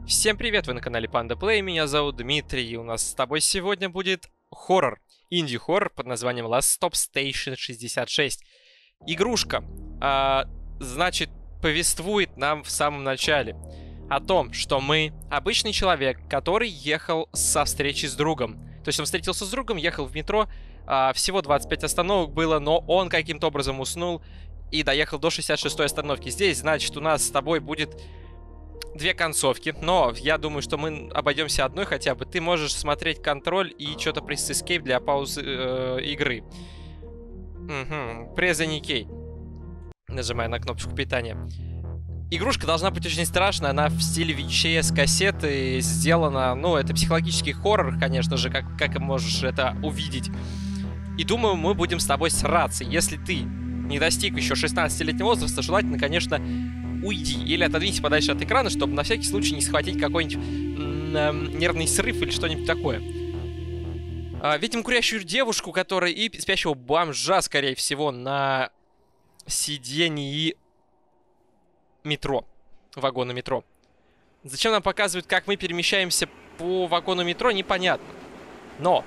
Всем привет, вы на канале Panda Play, меня зовут Дмитрий, и у нас с тобой сегодня будет хоррор, инди-хоррор под названием Last Stop Station 66. Игрушка, значит, повествует нам в самом начале о том, что мы обычный человек, который ехал со встречи с другом. То есть он встретился с другом, ехал в метро, всего 25 остановок было, но он каким-то образом уснул и доехал до 66-й остановки. Здесь, значит, у нас с тобой будет две концовки, но я думаю, что мы обойдемся одной хотя бы. Ты можешь смотреть контроль и что-то пресс Escape для паузы игры. Пресс any key. Нажимая на кнопочку питания. Игрушка должна быть очень страшная, она в стиле VHS кассеты сделана. Ну, это психологический хоррор, конечно же, как можешь это увидеть. И думаю, мы будем с тобой сраться. Если ты не достиг еще 16-летнего возраста, желательно, конечно, уйди или отодвинься подальше от экрана, чтобы на всякий случай не схватить какой-нибудь нервный срыв или что-нибудь такое. Видим курящую девушку, которая и спящего бомжа, скорее всего, на сидении метро, вагона метро. Зачем нам показывают, как мы перемещаемся по вагону метро, непонятно. Но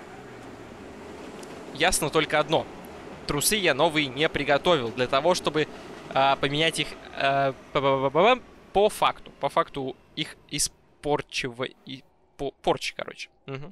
ясно только одно. Трусы я новые не приготовил для того, чтобы поменять их по факту. По факту их порчи, короче.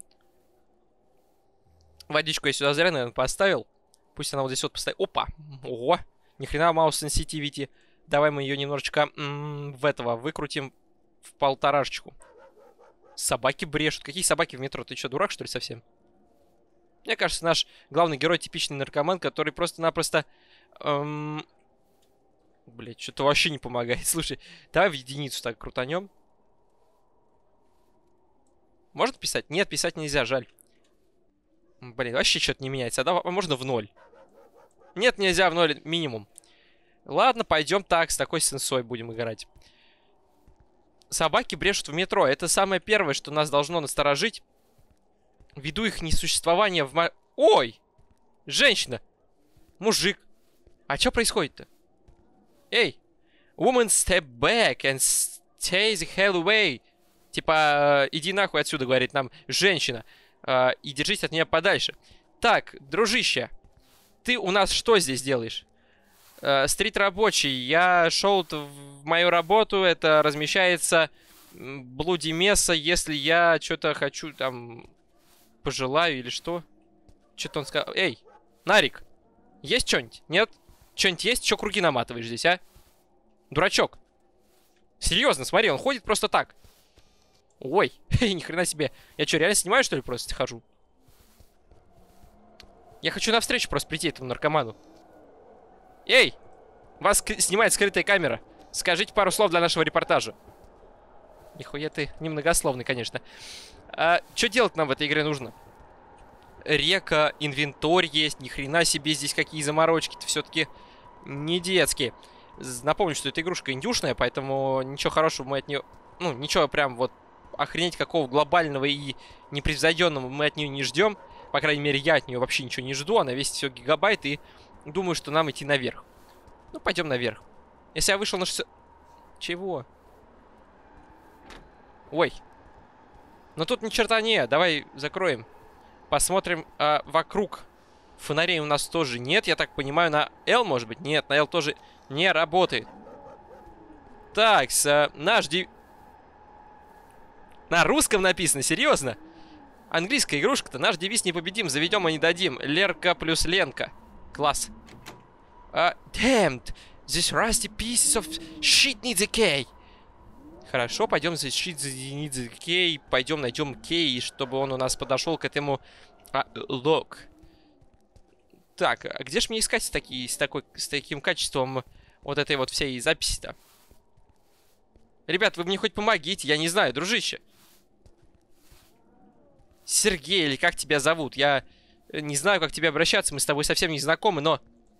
Водичку я сюда зря, наверное, поставил. Пусть она вот здесь вот поставит. Опа! Ого! Ни хрена mouse sensitivity. Давай мы ее немножечко в этого выкрутим в полторашечку. Собаки брешут. Какие собаки в метро? Ты что, дурак, что ли, совсем? Мне кажется, наш главный герой типичный наркоман, который просто-напросто... Блять, что-то вообще не помогает. Слушай, давай в единицу так крутанем. Можно писать? Нет, писать нельзя, жаль. Блин, вообще что-то не меняется. А можно в ноль? Нет, нельзя в ноль минимум. Ладно, пойдем так, с такой сенсой будем играть. Собаки брешут в метро. Это самое первое, что нас должно насторожить. Ввиду их несуществования в... Ой! Женщина! Мужик! А что происходит-то? Эй! Woman, step back and stay the hell away. Типа, иди нахуй отсюда, говорит нам женщина. И держись от нее подальше. Так, дружище. Ты у нас что здесь делаешь? Стрит рабочий. Я шел в мою работу. Это размещается блуди месса, если я что-то хочу там... Пожелаю или что? Что-то он сказал. Эй, Нарик, есть что-нибудь? Нет? Что-нибудь есть? Че круги наматываешь здесь, а? Дурачок. Серьезно, смотри, он ходит просто так. Ой, ни хрена себе. Я что, реально снимаю, что ли, просто хожу? Я хочу навстречу просто прийти этому наркоману. Эй, вас снимает скрытая камера. Скажите пару слов для нашего репортажа. Нихуя ты немногословный, конечно. Что делать нам в этой игре нужно? Река, инвентарь есть. Ни хрена себе здесь какие заморочки-то все-таки не детские. Напомню, что эта игрушка индюшная, поэтому ничего хорошего мы от нее... Ну, ничего прям вот охренеть какого глобального и непревзойденного мы от нее не ждем. По крайней мере, я от нее вообще ничего не жду. Она весит всего гигабайт и думаю, что нам идти наверх. Ну, пойдем наверх. Если я вышел на 60... Чего? Ой. Но тут ни черта не. Давай закроем. Посмотрим вокруг. Фонарей у нас тоже нет. Я так понимаю, на L, может быть? Нет, на L тоже не работает. Так, наш на русском написано, серьезно? Английская игрушка-то. Наш девиз непобедим, заведем и не дадим. Лерка плюс Ленка. Класс. Damned. This rusty piece of shit needs a key. Хорошо, пойдем за shit needs a key. Пойдем найдем кей, чтобы он у нас подошел к этому лог. Так, а где же мне искать с таким качеством вот этой вот всей записи-то? Ребят, вы мне хоть помогите, я не знаю, дружище. Сергей, или как тебя зовут? Я не знаю, как к тебе обращаться, мы с тобой совсем не знакомы, но...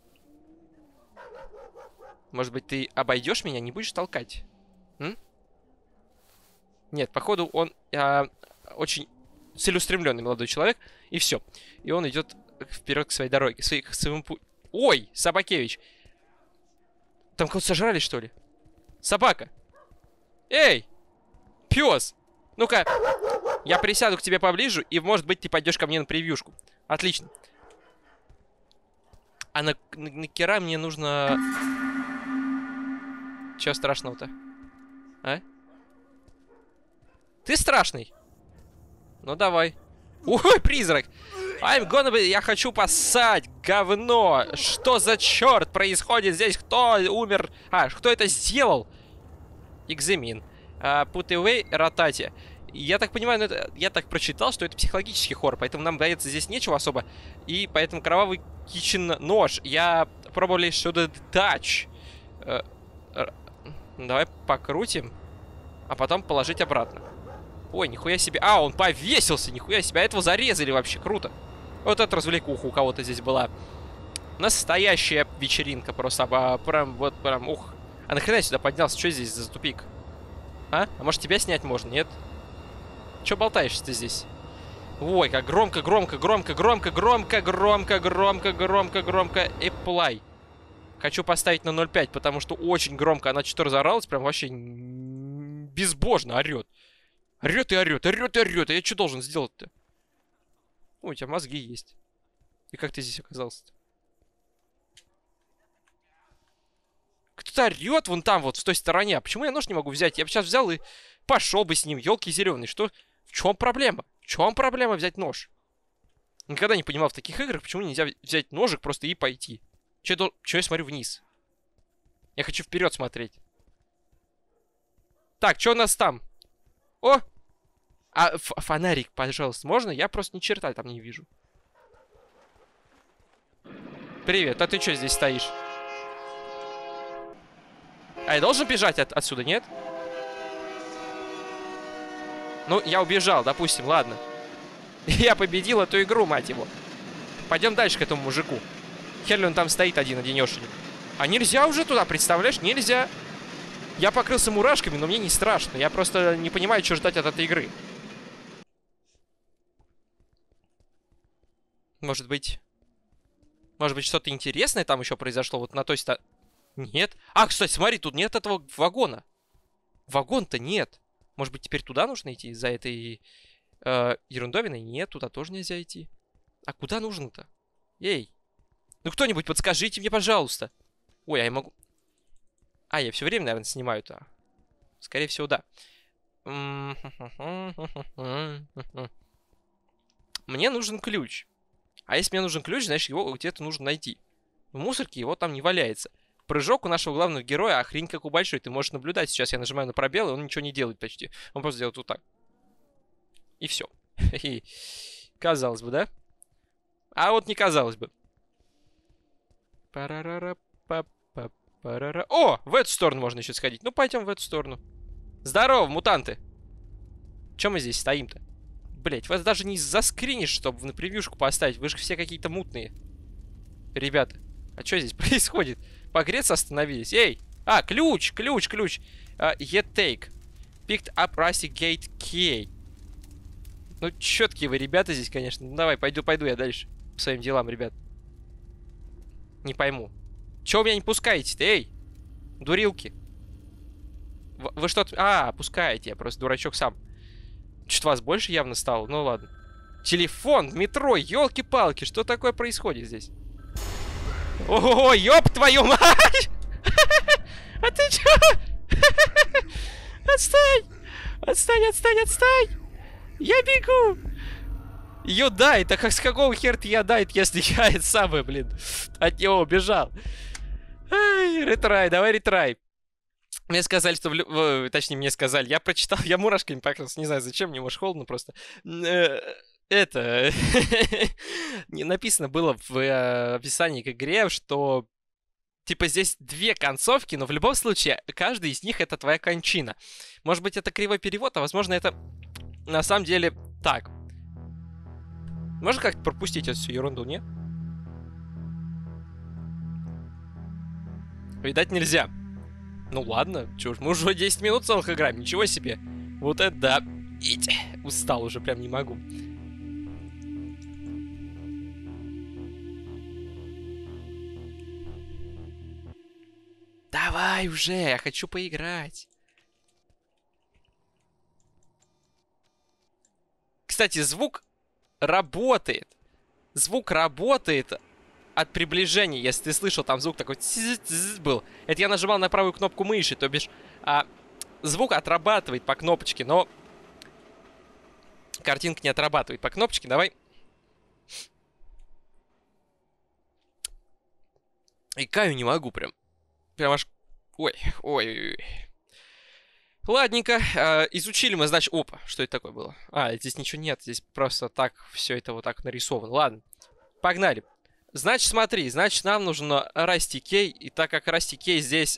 Может быть, ты обойдешь меня, не будешь толкать? М? Нет, походу, он очень целеустремленный молодой человек, и все. И он идет вперед к своей дороге, к своему пути. Ой, Собакевич! Там кого-то сожрали, что ли? Собака! Эй! Пес! Ну-ка, я присяду к тебе поближе, и, может быть, ты пойдешь ко мне на превьюшку. Отлично. А на кера мне нужно... Чего страшного-то? А? Ты страшный? Ну, давай. Ой, призрак! I'm gonna be... Я хочу поссать, говно! Что за черт происходит здесь? Кто умер? А, кто это сделал? Экзамен. Put away ротати. Я так понимаю, ну это, я так прочитал, что это психологический хоррор, поэтому нам бояться здесь нечего особо. И поэтому кровавый кичен нож. Я пробовали что-то touch. Давай покрутим, а потом положить обратно. Ой, нихуя себе. А, он повесился, нихуя себе. А этого зарезали вообще, круто. Вот это развлекуха у кого-то здесь была. Настоящая вечеринка просто. Прям, вот прям, ух. А нахрена я сюда поднялся? Что здесь за тупик? А может тебя снять можно, нет? Че болтаешься ты здесь? Ой, как громко, громко, громко, громко, громко, громко, громко, громко, громко. Apply. Хочу поставить на 0.5, потому что очень громко. Она что-то разоралась, прям вообще безбожно орет. Орет и орет, орет и орет. А я что должен сделать-то? Ой, у тебя мозги есть. И как ты здесь оказался-то? Кто-то орет вон там, вот в той стороне. А почему я нож не могу взять? Я бы сейчас взял и пошел бы с ним. Елки зеленые. Что? В чем проблема? В чем проблема взять нож? Никогда не понимал в таких играх, почему нельзя взять ножик просто и пойти. Че я смотрю вниз? Я хочу вперед смотреть. Так, что у нас там? О! А фонарик, пожалуйста, можно? Я просто ни черта там не вижу. Привет, а ты что здесь стоишь? А я должен бежать отсюда, нет? Ну, я убежал, допустим, ладно. Я победил эту игру, мать его. Пойдем дальше к этому мужику. Хер ли он там стоит один-одинешенек. А нельзя уже туда, представляешь? Нельзя. Я покрылся мурашками, но мне не страшно. Я просто не понимаю, что ждать от этой игры. Может быть, что-то интересное там еще произошло? Вот на той стороне. Нет. А, кстати, смотри, тут нет этого вагона. Вагон-то нет. Может быть, теперь туда нужно идти? За этой ерундовиной? Нет, туда тоже нельзя идти. А куда нужно-то? Эй. Ну, кто-нибудь подскажите мне, пожалуйста. Ой, а я могу... А, я все время, наверное, снимаю-то. Скорее всего, да. Мне нужен ключ. А если мне нужен ключ, значит, его где-то нужно найти. В мусорке его там не валяется. Прыжок у нашего главного героя охрень какой большой. Ты можешь наблюдать. Сейчас я нажимаю на пробел, и он ничего не делает почти. Он просто делает вот так. И все. Казалось бы, да? А вот не казалось бы. О, в эту сторону можно еще сходить. Ну, пойдем в эту сторону. Здорово, мутанты. Чем мы здесь стоим-то? Блять, вас даже не заскринишь, чтобы на превьюшку поставить. Вы же все какие-то мутные. Ребята, а что здесь происходит? Погреться остановились. Эй! А, ключ. Yet take. Picked up Rusty Gate Key. Ну, четкие вы ребята здесь, конечно. Ну, давай, пойду я дальше. По своим делам, ребят. Не пойму. Чего вы меня не пускаете-то, эй? Дурилки. Вы что-то... А, пускаете, я просто дурачок сам. Что-то вас больше явно стало, ну ладно. Телефон в метро, елки-палки, что такое происходит здесь? Ого, ёб твою мать! А ты чё? Отстань! Отстань! Я бегу! Юдайт, а как с какого хера ты ядайт, если я это самое, блин, от него убежал? Ай, ретрай, давай ретрай. Мне сказали, что... Точнее, мне сказали. Я прочитал, я мурашками покрылся. Не знаю, зачем, мне, может, холодно просто. Это... Не написано было в описании к игре, что... Типа здесь две концовки, но в любом случае, каждый из них это твоя кончина. Может быть, это кривой перевод, а возможно, это на самом деле так. Можно как-то пропустить эту всю ерунду, нет? Видать, нельзя. Ну ладно, чё ж, мы уже 10 минут целых играем, ничего себе. Вот это да. Устал уже, прям не могу. Давай уже, я хочу поиграть. Кстати, звук работает. Звук работает от приближения. Если ты слышал, там звук такой был. Это я нажимал на правую кнопку мыши, то бишь звук отрабатывает по кнопочке, но картинка не отрабатывает по кнопочке. Давай. И Каю не могу прям. Прям аж... Ой. Ладненько. Изучили мы, значит... Опа, что это такое было? Здесь ничего нет. Здесь просто так все это вот так нарисовано. Ладно. Погнали. Значит, смотри. Значит, нам нужен Расти Кей. И так как Расти Кей здесь...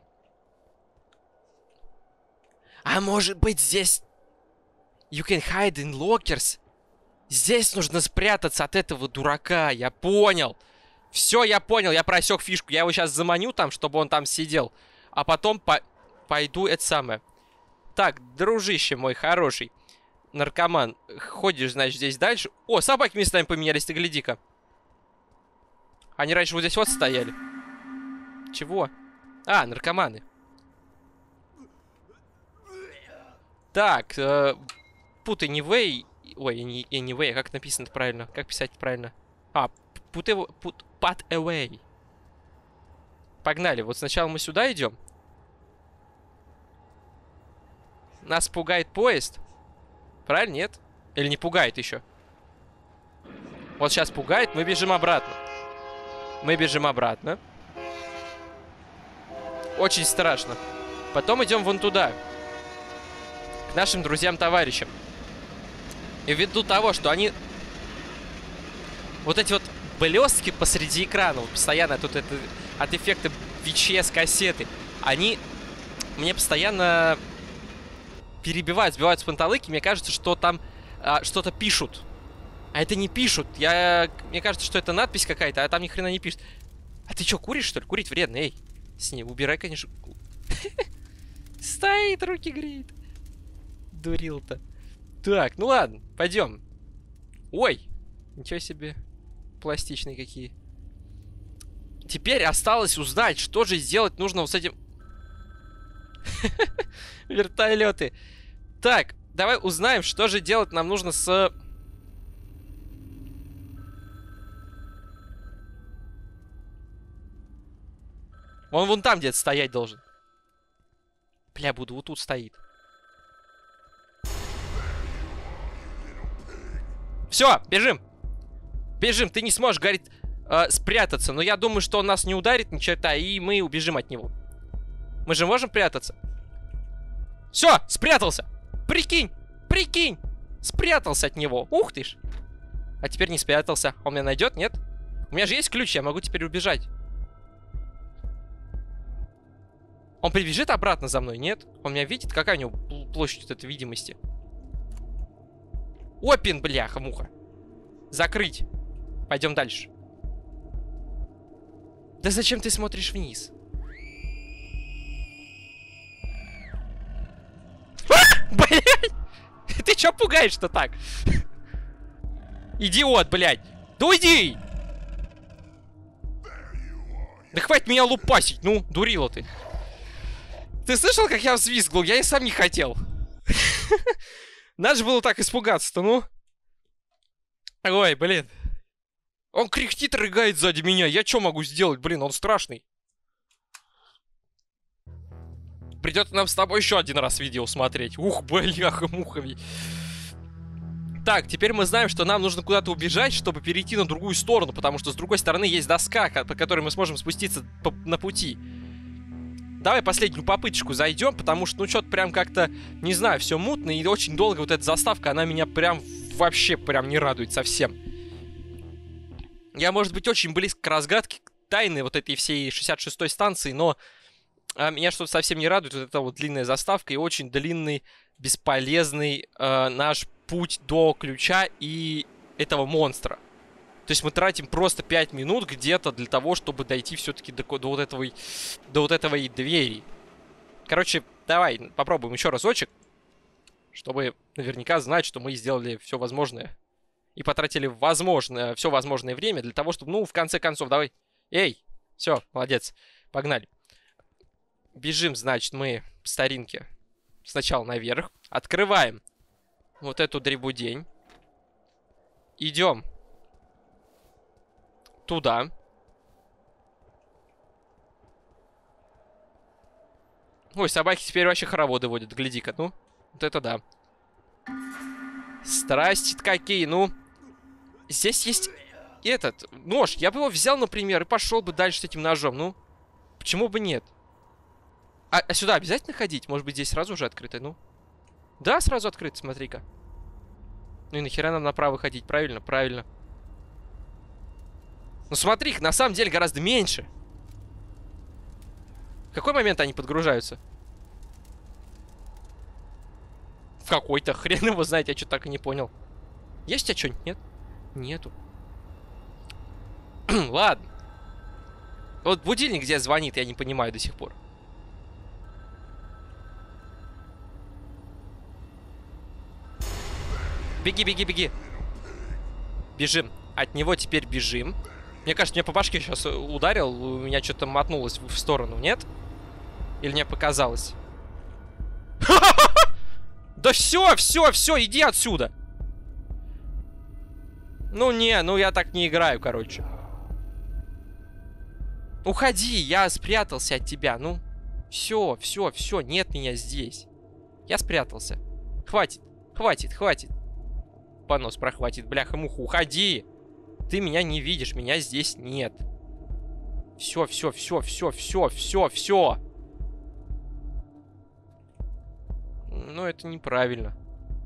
может быть, здесь... You can hide in lockers. Здесь нужно спрятаться от этого дурака. Я понял. Все, я понял. Я просек фишку. Я его сейчас заманю там, чтобы он там сидел. А потом пойду это самое. Так, дружище мой хороший. Наркоман. Ходишь, значит, здесь дальше. О, собаки местами поменялись, ты гляди-ка. Они раньше вот здесь вот стояли. Чего? Наркоманы. Так, put anyway. Ой, anyway, как написано правильно? Как писать правильно? Put away. Погнали. Вот сначала мы сюда идем. Нас пугает поезд. Правильно, нет? Или не пугает еще? Вот сейчас пугает, мы бежим обратно. Мы бежим обратно. Очень страшно. Потом идем вон туда. К нашим друзьям-товарищам. И ввиду того, что они... Вот эти вот блестки посреди экрана, вот постоянно тут это от эффекта VHS-кассеты, они мне постоянно перебивают, сбивают с панталыки. Мне кажется, что там что-то пишут. А это не пишут. Мне кажется, что это надпись какая-то, а там ни хрена не пишет. А ты что, куришь, что ли? Курить вредно, эй. С ней убирай, конечно. Стоит, руки греет. Дурил-то. Так, ну ладно, пойдем. Ой, ничего себе. Пластичные какие. Теперь осталось узнать, что же сделать нужно вот с этим... Вертолеты. Так, давай узнаем, что же делать нам нужно с... Он вон там где-то стоять должен. Бля, буду вот тут стоит. Все, бежим. Бежим, ты не сможешь, говорит, спрятаться. Но я думаю, что он нас не ударит ни черта, и мы убежим от него. Мы же можем прятаться? Все, спрятался. Прикинь, прикинь. Спрятался от него. Ух ты ж. А теперь не спрятался. Он меня найдет, нет? У меня же есть ключ, я могу теперь убежать. Он прибежит обратно за мной, нет? Он меня видит? Какая у него площадь вот этой видимости? Опин, бляха-муха. Закрыть. Пойдем дальше. Да зачем ты смотришь вниз? Блядь! Ты чё пугаешь-то так? Идиот, блядь! Да уйди! Да хватит меня лупасить, ну, дурила ты. Ты слышал, как я взвизгнул? Я и сам не хотел. Надо же было так испугаться-то, ну. Ой, блин. Он кряхтит, рыгает сзади меня. Я что могу сделать? Блин, он страшный. Придется нам с тобой еще один раз видео смотреть. Ух, бляха-муха. Так, теперь мы знаем, что нам нужно куда-то убежать, чтобы перейти на другую сторону, потому что с другой стороны есть доска, по которой мы сможем спуститься на пути. Давай последнюю попыточку зайдем, потому что, ну, что-то прям как-то, не знаю, все мутно, и очень долго вот эта заставка, она меня прям вообще прям не радует совсем. Я, может быть, очень близко к разгадке тайны вот этой всей 66-й станции, но меня что-то совсем не радует. Вот эта вот длинная заставка и очень длинный, бесполезный наш путь до ключа и этого монстра. То есть мы тратим просто 5 минут где-то для того, чтобы дойти все-таки до вот этого двери. Короче, давай попробуем еще разочек, чтобы наверняка знать, что мы сделали все возможное. И потратили все возможное время для того, чтобы, ну, в конце концов, давай. Эй, все, молодец, погнали. Бежим, значит, мы по старинке сначала наверх. Открываем вот эту дребудень. Идем. Туда. Ой, собаки теперь вообще хороводы водят. Гляди-ка, ну. Вот это да. Страсти какие, ну. Здесь есть этот нож. Я бы его взял, например, и пошел бы дальше с этим ножом. Ну, почему бы нет? А сюда обязательно ходить? Может быть, здесь сразу уже открыто, ну? Да, сразу открыто, смотри-ка. Ну и нахера нам направо ходить? Правильно, правильно. Ну смотри, их на самом деле гораздо меньше. В какой момент они подгружаются? В какой-то. Хрен его знает, я что-то так и не понял. Есть у тебя что-нибудь? Нет? Нету. Ладно. Вот будильник где звонит, я не понимаю до сих пор. Беги, беги, беги. Бежим. От него теперь бежим. Мне кажется, мне по башке сейчас ударил. У меня что-то мотнулось в сторону, нет? Или мне показалось? Да все, иди отсюда. Ну не, ну я так не играю, короче. Уходи, я спрятался от тебя, ну. Все, нет меня здесь. Я спрятался. Хватит. Понос прохватит, бляха-муха, уходи. Ты меня не видишь, меня здесь нет. Все. Ну, это неправильно.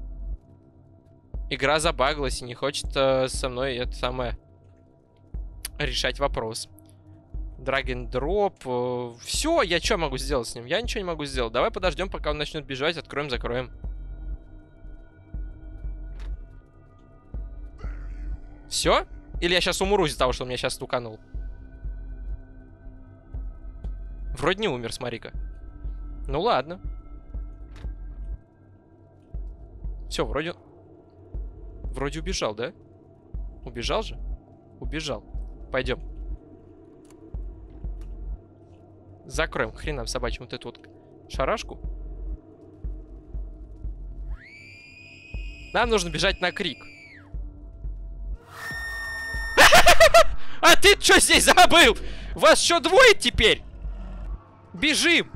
Игра забагалась и не хочет со мной это самое решать вопрос. Drag and drop. Все, я что могу сделать с ним? Я ничего не могу сделать. Давай подождем, пока он начнет бежать. Откроем, закроем. Все? Или я сейчас умру из-за того, что он меня сейчас стуканул? Вроде не умер, смотри-ка. Ну ладно. Все, вроде убежал, да? Убежал же? Убежал. Пойдем. Закроем к хренам собачьим вот эту вот шарашку. Нам нужно бежать на крик. А ты что здесь забыл? Вас что, двое теперь? Бежим!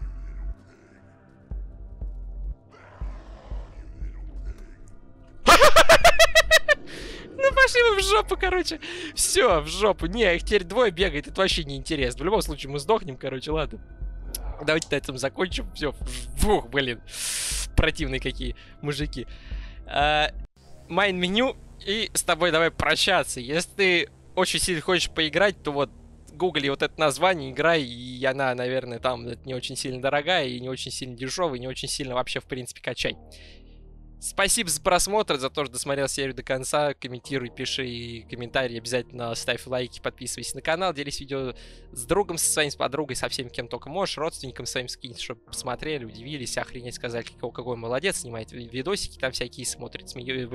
Ну пошли вы в жопу, короче. Все, в жопу. Не, их теперь двое бегает, это вообще не интересно. В любом случае мы сдохнем, короче, ладно. Давайте на этом закончим. Все, фух, блин. Противные какие мужики. Майн-меню. И с тобой давай прощаться. Если ты очень сильно хочешь поиграть, то вот гугли вот это название, играй, и она, наверное, там не очень сильно дорогая, и не очень сильно дешевая, и не очень сильно вообще, в принципе, качай. Спасибо за просмотр, за то, что досмотрел серию до конца. Комментируй, пиши комментарии, обязательно ставь лайки, подписывайся на канал, делись видео с другом, со своим, с подругой, со всем, кем только можешь, родственникам своим скинь, чтобы посмотрели, удивились, охренеть, сказали, какой молодец, снимает видосики, там всякие смотрит, смеют.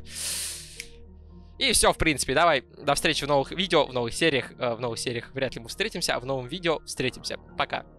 И все, в принципе, давай, до встречи в новых видео, в новых сериях вряд ли мы встретимся, а в новом видео встретимся. Пока.